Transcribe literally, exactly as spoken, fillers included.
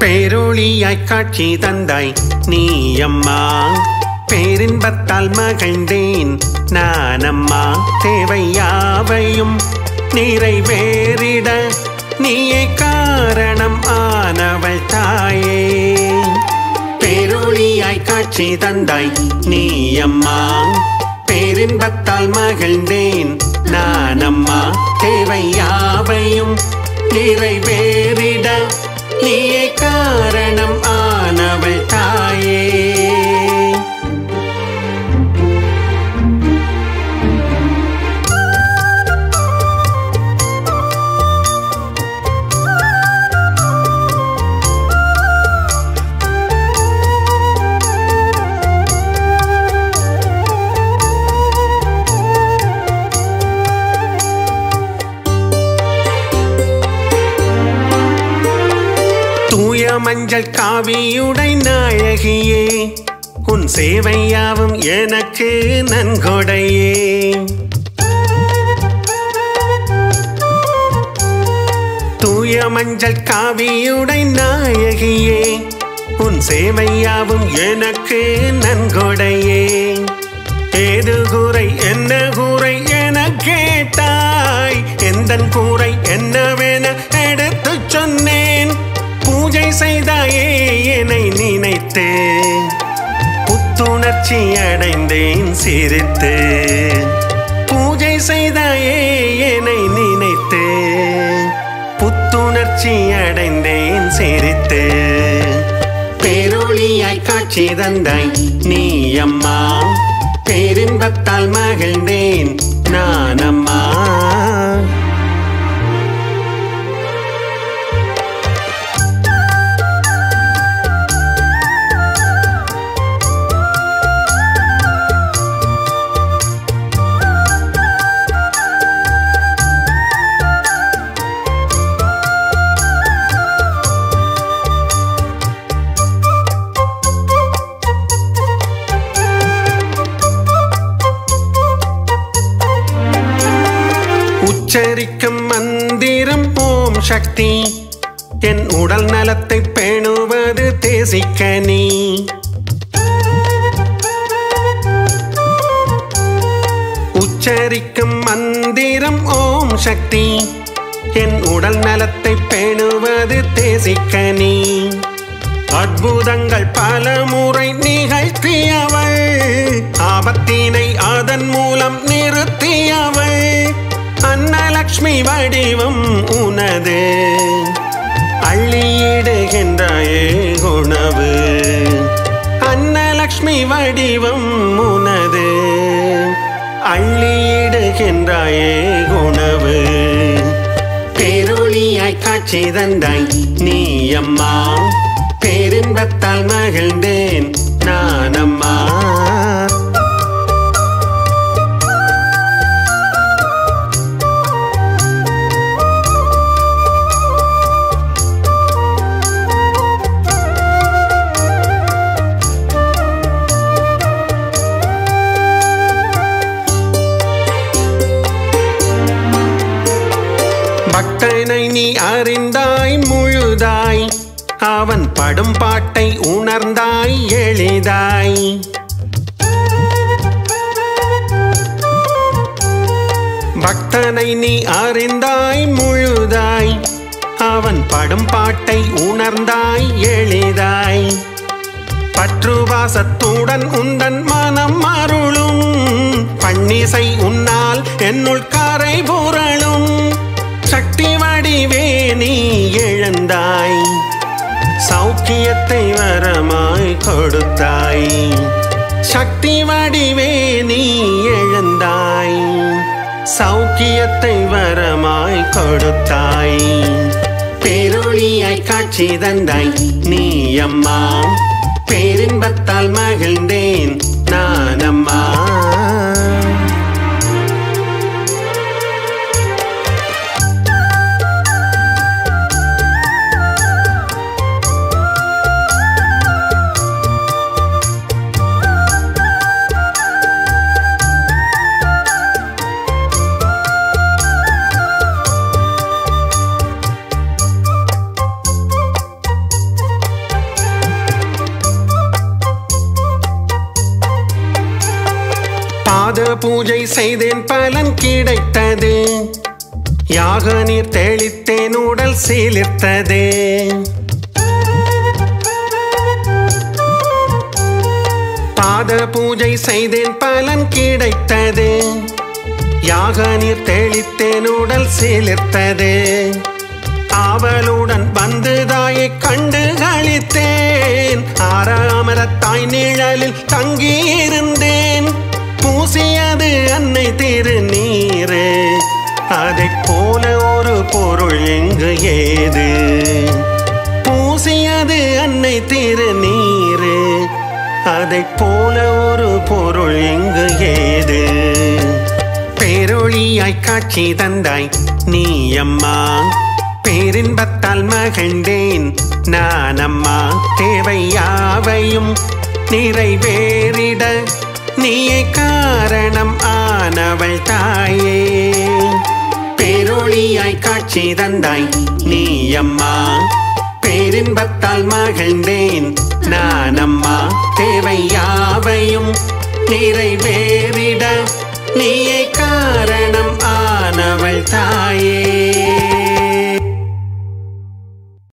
பேரொளியாய் காட்சி தந்தாய் நீ அம்மா, பேரின்பத்தால் மகிழ்ந்தேன் நான் அம்மா. தேவையாவையும் நிறைவேறிட நீயே காரணம் ஆனவள் தாயே. பேரொளியாய் காட்சி தந்தாய் நீ அம்மா, பேரின்பத்தால் மகிழ்ந்தேன் நான் அம்மா. தேவையாவையும் நிறைவேறிட நீயே காரணம் ஆனவள் தாயே. மஞ்சள் காவியுடை நாயகியே, உன் சேவையாவும் எனக்கு நன்கொடையே. தூய மஞ்சள் காவியுடை நாயகியே, உன் சேவையாவும் எனக்கு நன்கொடையே. ஏது கூரை என்ன கூரை என கேட்டாய், எந்தன் கூரை என்னவென எடுத்து சொன்னேன். பூஜை செய்தாயே என்னை நினைத்து, புத்துணர்ச்சி அடைந்தேன் சிரித்து. பூஜை செய்தாயே என்னை நினைத்து, புத்துணர்ச்சி அடைந்தேன் சிரித்து. பேரொளியாய் காட்சி தந்தாய் நீ அம்மா, பேரின்பத்தால் மகிழ்ந்தேன் நான் அம்மா. உச்சரிக்கும் மந்திரம் ஓம் சக்தி, என் உடல் நலத்தை பேணுவது தேசிக்கனி. உச்சரிக்கும் மந்திரம் ஓம் சக்தி, என் உடல் நலத்தை பேணுவது தேசிக்கனி. அற்புதங்கள் பல முறை நிகழ்த்தியவள், ஆபத்தினை அதன் மூலம் நிறுத்தியவள். அன்னலக்ஷ்மி வடிவம் உனது, அள்ளியிடுகின்றாயே உணவு. அன்னலக்ஷ்மி வடிவம் உனது, அள்ளியிடுகின்றாயே உணவு. பேரொளியாய் காட்சி தந்தாய் நீ அம்மா, பேரின்பத்தால் மகிழ்ந்தேன் நான் அம்மா. பக்தனை நீ அறிந்தாய் முழுதாய், அவன் படும் பாட்டை உணர்ந்தாய் எளிதாய். பக்தனை நீ அறிந்தாய் முழுதாய், அவன் படும் பாட்டை உணர்ந்தாய் எளிதாய். பற்றுவாசத்துடன் உந்தன் மனம் அருளும், பன்னிசை உன்னால் என்னுள் கரை புரளும். சக்தி வடிவே நீ எழுந்தாய், சௌக்கியத்தை வரமாய் கொடுத்தாய். சக்தி வடிவே நீ எழுந்தாய், சௌக்கியத்தை வரமாய் கொடுத்தாய். பேரொளியாய் காட்சி தந்தாய் நீ அம்மா, பேரின்பத்தால் மகிழ்ந்தேன் நான் அம்மா. பூஜை செய்தேன் பலன் கிடைத்தது யாக நீர் தெளித்தேன் உடல் சீலிர்த்தது பாத பூஜை செய்தேன் பலன் கிடைத்தது யாக நீர் தெளித்தேன் உடல் சீலிர்த்தது ஆவலுடன் வந்து தாயை கண்டு களித்தேன் ஆறாமரத்தாய் நிழலில் தங்கியிருந்தேன் பூசியது அன்னை திருநீரு அதைப் போல ஒரு பொருள் எங்கு ஏது பூசியது அன்னை திருநீரு அதைப் போல ஒரு பொருள் எங்கு ஏது பேரொளியாய் காட்சி தந்தாய் நீ அம்மா பேரின்பத்தால் மகிழ்ந்தேன் நான் அம்மா தேவையாவையும் நிறைவேறிட நீயே காரணம் ஆனவள் தாயே பேரொளியாய் காட்சி தந்தாய் நீ அம்மா பேரின்பத்தால் மகிழ்ந்தேன் நான் அம்மா தேவையாவையும் நிறைவே